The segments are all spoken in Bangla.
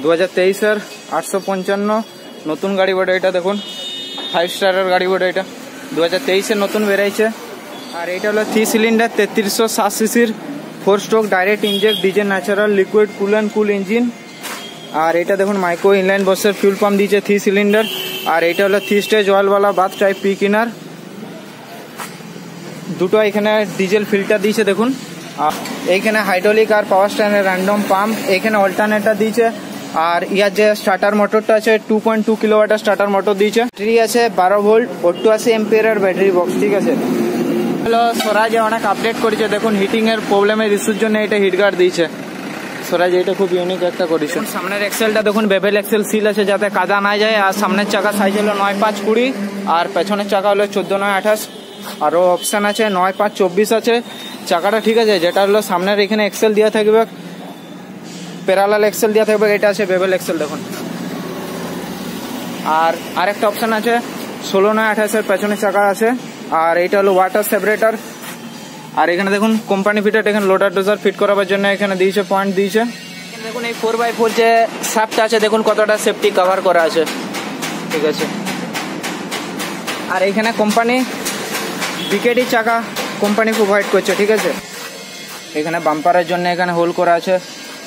2023-এর 855 নতুন গাড়ি বটে এটা। দেখুন 5 স্টারের গাড়ি বটে এটা, 2023-এ নতুন বেরিয়েছে। আর এটা হলো 3 সিলিন্ডার 3360 সিসির 4 stroke direct inject diesel natural liquid cool and cool engine. আর এটা দেখুন মাইক্রো ইনলাইন বক্সের ফিউল পাম্প দিয়েছে 3 সিলিন্ডার। আর এটা হলো 3 স্টেজ অয়েলওয়ালা বাথ টাইপ পি কিনার। দুটো এখানে ডিজেল ফিল্টার দিয়েছে দেখুন। এইখানে হাইড্রোলিক আর পাওয়ার স্ট্যান্ডের র্যান্ডম পাম্প, এখানে অল্টারনেটর দিয়েছে। আর ইয়ার যে স্টার্টার মোটরটা আছে 2.2 কিলোওয়াটের স্টার্টার মোটর দিয়েছে। ব্যাটারি আছে 12 ভোল্ট 82 এম্পিয়ারের ব্যাটারি বক্স, ঠিক আছে। হলো স্বরাজে অনেক আপডেট করেছে দেখুন, হিটিং এর প্রবলেমের ইস্যুর জন্য এটা হিট গার্ড দিয়েছে স্বরাজ। এটা খুব ইউনিক একটা করেছে। সামনের এক্সেলটা দেখুন বেবেল এক্সেল সিল আছে যাতে কাদা না যায়। আর সামনের চাকা সাইজ হলো 9.5-20 আর পেছনের চাকা হলো 14.9-28। আরও অপশান আছে 9.5-24 আছে চাকাটা, ঠিক আছে। যেটা হলো সামনের এখানে এক্সেল দেওয়া থাকবে, প্যারালাল এক্সেল দেওয়া থাকবে, এটা আছে বেবেল এক্সেল দেখুন। আর আরেকটা অপশান আছে 16.9-28 পেছনের চাকা আছে। আর এটা হলো ওয়াটার সেপারেটর। আর এখানে দেখুন কোম্পানি ফিটেড এখানে লোডার ডোজার ফিট করার জন্য এখানে দিয়েছে পয়েন্ট দিয়েছে। দেখুন এই 4x4 যে শাফট আছে দেখুন কতটা সেফটি কভার করা আছে, ঠিক আছে। আর এখানে কোম্পানি বিকেডি চাকা কোম্পানি প্রোভাইড করছে, ঠিক আছে। এখানে বাম্পারের জন্য এখানে হোল করা আছে।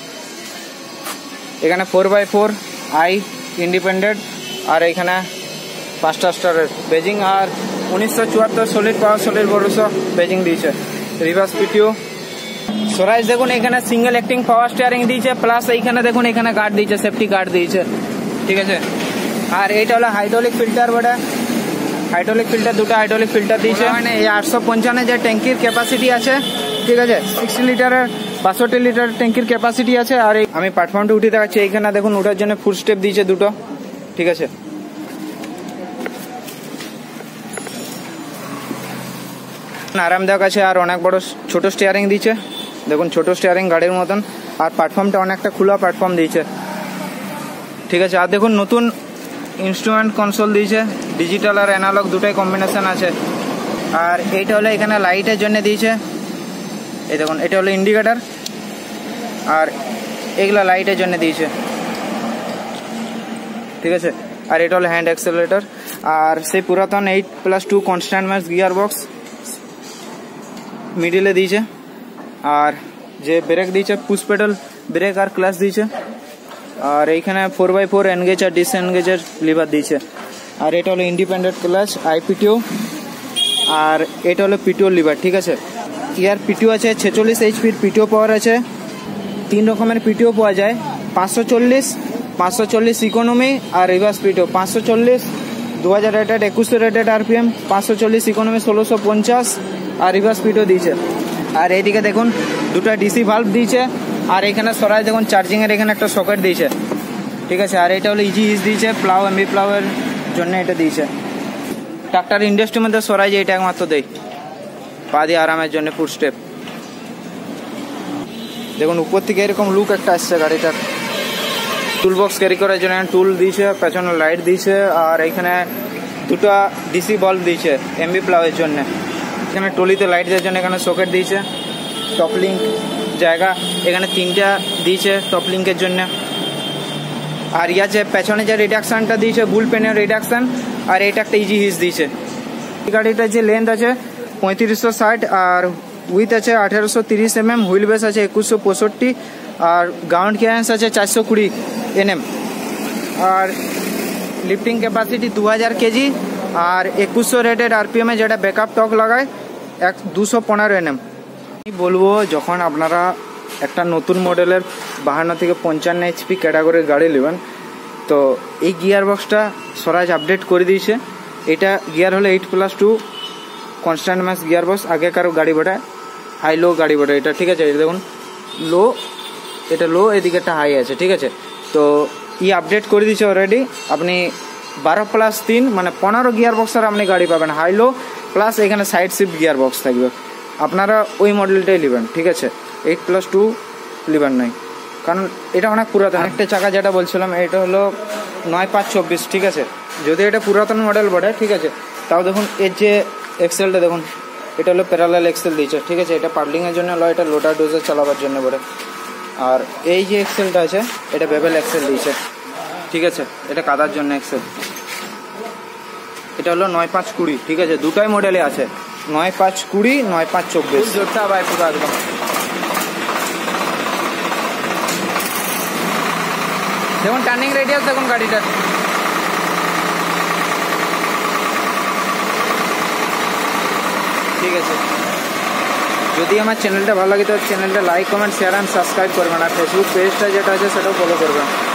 এখানে 4x4 আই ইন্ডিপেন্ডেন্ট। আর এখানে 5টা স্টারের বেজিং। আর 1974 সলিড পাওয়ার সলিড ভরসা বেজিং দিয়েছে। রিভার্স পিটিও স্বরাজ দেখুন এখানে সিঙ্গেল অ্যাক্টিং পাওয়ার স্টিয়ারিং দিয়েছে, প্লাস এইখানে দেখুন এখানে গার্ড দিয়েছে, সেফটি গার্ড দিয়েছে, ঠিক আছে। আর এইটা হলো হাইড্রোলিক ফিল্টার বটে, হাইড্রোলিক ফিল্টার দুটো হাইড্রোলিক ফিল্টার দিয়েছে। মানে এই 855 যে ট্যাঙ্কির ক্যাপাসিটি আছে, ঠিক আছে, 60 লিটারের 62 লিটার ট্যাঙ্কির ক্যাপাসিটি আছে। আর আমি প্ল্যাটফর্মটা উঠে দেখাচ্ছি। এইখানে দেখুন ওঠার জন্য ফুট স্টেপ দিয়েছে দুটো, ঠিক আছে। আরামদায়ক আছে। আর অনেক বড় ছোট স্টিয়ারিং দিয়েছে দেখুন, ছোট স্টিয়ারিং গাড়ির মতন। আর প্ল্যাটফর্মটা অনেকটা খোলা প্ল্যাটফর্ম দিয়েছে, ঠিক আছে। আর দেখুন নতুন ইনস্ট্রুমেন্ট কনসোল দিয়েছে, ডিজিটাল আর অ্যানালগ দুটাই কম্বিনেশন আছে। আর এইটা হলো এখানে লাইটের জন্য দিয়েছে, এই দেখুন এটা হলো ইন্ডিকেটার। আর এগুলা লাইটের জন্য দিয়েছে, ঠিক আছে। আর এটা হলো হ্যান্ড অ্যাক্সেলারেটর। আর সেই পুরাতন 8+2 কনস্ট্যান্ট ম্যাক্স গিয়ার বক্স মিডিলে দিয়েছে। আর যে ব্রেক দিয়েছে পুশ পেডাল ব্রেক আর ক্লাচ দিয়েছে। আর এইখানে 4x4 এনগেজ আর ডিসএনগেজের লিভার দিয়েছে। আর এটা হলো ইন্ডিপেন্ডেন্ট ক্লাচ আইপিটিও। আর এটা হলো পিটিও লিভার, ঠিক আছে। ইয়ার পিটিও আছে 46 HP পিটিও পাওয়ার আছে। 3 রকমের পিটিও পাওয়া যায়, 540 ইকোনমি আর reverse PTO. 540 2000 rated 2100 rated RPM, 540 economy 1650 আর রিভার্স পিটিও দিয়েছে। আর এইদিকে দেখুন দুটো ডিসি ভাল্ব দিয়েছে। আর এখানে সরাই দেখুন চার্জিং এর এখানে একটা সকেট দিয়েছে, ঠিক আছে। আর এটা হলো ইজি ইজ দিয়েছে, প্লাউ এমবি প্লাউয়ের জন্য এটা দিয়েছে। ট্রাক্টর ইন্ডাস্ট্রির মধ্যে সরাই যে এটা একমাত্র দেয় পা দিয়ে আরামের জন্য ফুট স্টেপ। দেখুন উপর থেকে এরকম লুক একটা আসছে গাড়িটার। টুল বক্স ক্যারি করার জন্য টুল দিয়েছে, পেছনে লাইট দিয়েছে। আর এখানে দুটো ডিসি বাল্ব দিয়েছে এমবি প্লাউয়ের জন্য। এখানে টলিতে লাইট দেওয়ার জন্য এখানে সকেট দিয়েছে। টপ লিঙ্ক জায়গা এখানে 3টা দিয়েছে টপ লিঙ্কের জন্য। আর ইয়া যে পেছনে যে রিডাকশানটা দিয়েছে বুল পেনের রিডাকশান। আর এটা একটা ইজি হিস দিয়েছে। এই গাড়িটার যে লেন্থ আছে 3560 আর উইথ আছে 1830 mm, হুইল বেস আছে 2165 আর গ্রাউন্ড ক্লিয়ারেন্স আছে 420 Nm। আর লিফটিং ক্যাপাসিটি 2000 কেজি। আর 2100 রেটেড RPM যেটা ব্যাকআপ টক লাগায় 215 Nm। আমি বলবো যখন আপনারা একটা নতুন মডেলের 52 থেকে 55 HP ক্যাটাগরির গাড়ি নেবেন, তো এই গিয়ার বক্সটা স্বরাজ আপডেট করে দিয়েছে। এটা গিয়ার হলো 8+2 কনস্ট্যান্ট ম্যাক্স গিয়ার বক্স। আগেকার গাড়ি বটে হাই লো গাড়ি বটে এটা, ঠিক আছে। এটা দেখুন লো, এটা লো, এদিকে একটা হাই আছে, ঠিক আছে। তো আপডেট করে দিয়েছে অলরেডি। আপনি 12+3 মানে 15 গিয়ার বক্সের আপনি গাড়ি পাবেন, হাই লো প্লাস এখানে সাইড শিফট গিয়ার বক্স থাকবে। আপনারা ওই মডেলটাই নেবেন, ঠিক আছে। 8+2 নেবেন নয়, কারণ এটা অনেক পুরাতন। একটা চাকা যেটা বলছিলাম এটা হলো 9.5-24, ঠিক আছে। যদি এটা পুরাতন মডেল বটে, ঠিক আছে, তাও দেখুন এর যে এক্সেলটা দেখুন এটা হলো প্যারালাল এক্সেল দিয়েছে, ঠিক আছে। এটা পার্লিংয়ের জন্য নয়, এটা লোডার ডোজার চালাবার জন্য বটে। আর এই যে এক্সেলটা আছে এটা বেবেল এক্সেল দিয়েছে, ঠিক আছে, এটা কাদার জন্য এক্সেল। এটা হলো 9520, ঠিক আছে, দুটাই মডেলে আছে, 9520, 9524। জোরটা আবার পুরো একদম দেখুন টার্নিং রেডিয়াস দেখুন গাড়িটার। ঠিক আছে, যদি আমার চ্যানেলটা ভালো লাগে তো চ্যানেলটা like comment share and subscribe করবেন, আর ফেসবুক পেজটা যেটা আছে সেটাও ফলো করবেন।